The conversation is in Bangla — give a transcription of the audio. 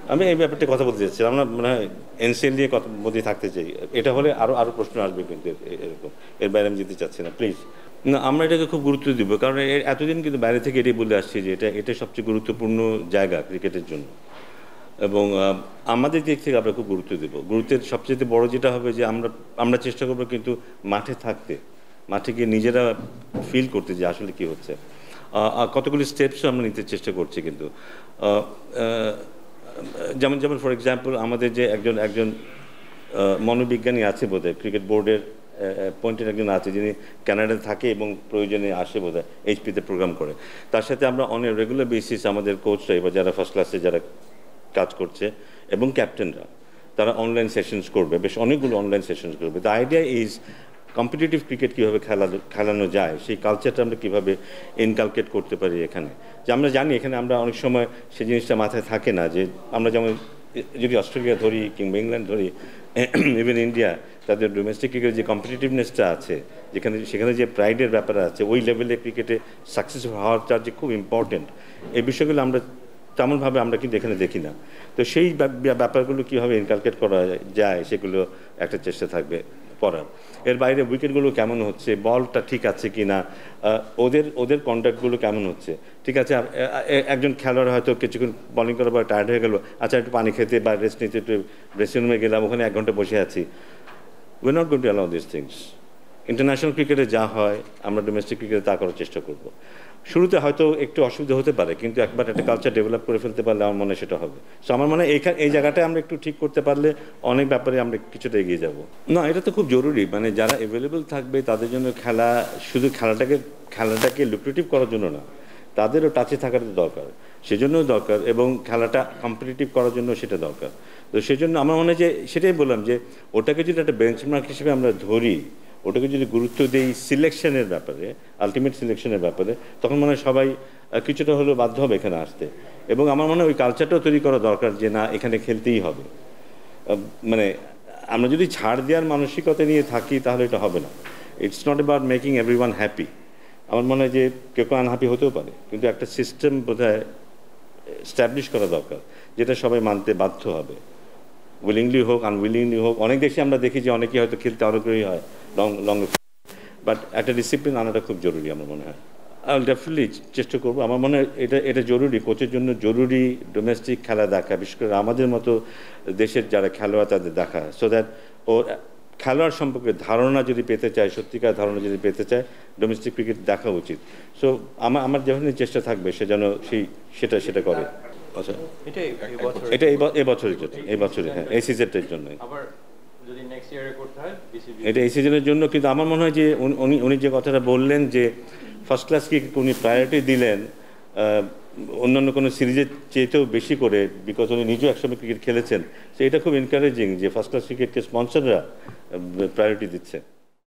আমি এই ব্যাপারটা কথা বলতে চাচ্ছি, আমরা মানে এনসিএল নিয়ে কথা মধ্যে থাকতে চাই। এটা হলে আরো প্রশ্ন আসবে, কিন্তু এরকম এর বাইরে আমি যেতে চাচ্ছি না, প্লিজ। না, আমরা এটাকে খুব গুরুত্ব দিব, কারণ এতদিন কিন্তু বাইরে থেকে এটাই বলে আসছি যে এটা সবচেয়ে গুরুত্বপূর্ণ জায়গা ক্রিকেটের জন্য, এবং আমাদের দিক থেকে আমরা খুব গুরুত্ব দেব। গুরুত্বের সবচেয়ে বড় যেটা হবে যে আমরা চেষ্টা করবো কিন্তু মাঠে থাকতে, মাঠে গিয়ে নিজেরা ফিল করতে যে আসলে কি হচ্ছে। কতগুলি স্টেপসও আমরা নিতে চেষ্টা করছি, কিন্তু যেমন ফর এক্সাম্পল আমাদের যে একজন মনোবিজ্ঞানী আছে বোধহয়, ক্রিকেট বোর্ডের পয়েন্টের একজন আছে, যিনি কানাডায় থাকে এবং প্রয়োজনে আসে বোধহয় এইচপিতে প্রোগ্রাম করে। তার সাথে আমরা অন এ রেগুলার বেসিস আমাদের কোচরা এবার যারা ফার্স্ট ক্লাসে যারা কাজ করছে এবং ক্যাপ্টেনরা, তারা অনলাইন সেশনস করবে, বেশ অনেকগুলো অনলাইন সেশনস করবে। The idea is competitive cricket কীভাবে খেলানো যায়, সেই কালচারটা আমরা কীভাবে ইনকালকেট করতে পারি এখানে। যে আমরা জানি এখানে আমরা অনেক সময় সেই জিনিসটা মাথায় থাকে না, যে আমরা যেমন যদি অস্ট্রেলিয়া ধরি কিংবা ইংল্যান্ড ধরি, ইভেন ইন্ডিয়া, তাদের ডোমেস্টিক ক্রিকেটের যে কম্পিটিটিভনেসটা আছে, সেখানে যে প্রাইডের ব্যাপার আছে, ওই লেভেলে ক্রিকেটে সাকসেসফুল হওয়াটা যে খুব ইম্পর্টেন্ট, এই বিষয়গুলো আমরা তেমনভাবে আমরা কিন্তু এখানে দেখি না। তো সেই ব্যাপারগুলো কীভাবে ইনকালকেট করা যায় সেগুলো একটা চেষ্টা থাকবে করার। এর বাইরে উইকেটগুলো কেমন হচ্ছে, বলটা ঠিক আছে কি না, ওদের কন্ট্যাক্টগুলো কেমন হচ্ছে, ঠিক আছে। একজন খেলোয়াড় হয়তো কিছুক্ষণ বলিং করার পর টায়ার্ড হয়ে গেল, আচ্ছা একটু পানি খেতে বা রেস্ট নিতে একটু ড্রেসিং রুমে গেলাম, ওখানে 1 ঘন্টা বসে আছি। We not going to allow this things. International ক্রিকেটে যা হয় আমরা ডোমেস্টিক ক্রিকেটে তা করার চেষ্টা করব। শুরুতে হয়তো একটু অসুবিধা হতে পারে, কিন্তু একবার একটা কালচার ডেভেলপ করে ফেলতে পারলে আমার মনে হয় সেটা হবে। সো আমার মনে হয় এই জায়গাটায় আমরা একটু ঠিক করতে পারলে অনেক ব্যাপারে আমরা কিছুটা এগিয়ে যাব। না, এটা তো খুব জরুরি, মানে যারা অ্যাভেলেবল থাকবে তাদের জন্য খেলা, শুধু খেলাটাকে লুক্রেটিভ করার জন্য না, তাদেরও টাচে থাকাটা দরকার, সেজন্যও দরকার, এবং খেলাটা কম্পিটিটিভ করার জন্য সেটা দরকার। তো সেজন্য আমার মনে হয় যে সেটাই বললাম, যে ওটাকে যদি একটা বেঞ্চমার্ক হিসেবে আমরা ধরি, ওটাকে যদি গুরুত্ব দেই সিলেকশনের ব্যাপারে, আলটিমেট সিলেকশনের ব্যাপারে, তখন মনে হয় সবাই কিছুটা হলেও বাধ্য হবে এখানে আসতে। এবং আমার মনে হয় ওই কালচারটাও তৈরি করা দরকার, যে না এখানে খেলতেই হবে। মানে আমরা যদি ছাড় দেওয়ার মানসিকতা নিয়ে থাকি তাহলে এটা হবে না। It's not about making everyone happy. আমার মনে হয় যে কেউ আনহ্যাপি হতেও পারে, কিন্তু একটা সিস্টেম বোধহয় এস্টাবলিশ করা দরকার, যেটা সবাই মানতে বাধ্য হবে, উইলিংলি হোক আনউইলিংলি হোক। অনেক দেশে আমরা দেখি যে অনেকেই হয়তো খেলতে আগ্রহী হয় লং, বাট একটা ডিসিপ্লিন আনাটা খুব জরুরি আমার মনে হয়। আমি ডেফিনেটলি চেষ্টা করবো। আমার মনে হয় এটা জরুরি, কোচের জন্য জরুরি ডোমেস্টিক খেলা দেখা, বিশেষ করে আমাদের মতো দেশের যারা খেলোয়াড় তাদের দেখা, সো দ্যাট ও খেলোয়াড় সম্পর্কে ধারণা যদি পেতে চায়, সত্যিকার ধারণা যদি পেতে চায়, ডোমেস্টিক ক্রিকেট দেখা উচিত। সো আমার ডেফিনেটলি চেষ্টা থাকবে সে যেন সেটা করে। আচ্ছা, এটা এই বছরের জন্য, এই বছরে, হ্যাঁ, এই সিজনটার জন্য, এটা এই সিজনের জন্য। কিন্তু আমার মনে হয় যে উনি যে কথাটা বললেন যে ফার্স্ট ক্লাস ক্রিকেট উনি প্রায়োরিটি দিলেন অন্যান্য কোনো সিরিজের চেয়েতেও বেশি করে, বিকজ উনি নিজেও একসময় ক্রিকেট খেলেছেন। তো এটা খুব এনকারেজিং যে ফার্স্ট ক্লাস ক্রিকেটকে স্পন্সররা প্রায়োরিটি দিচ্ছে।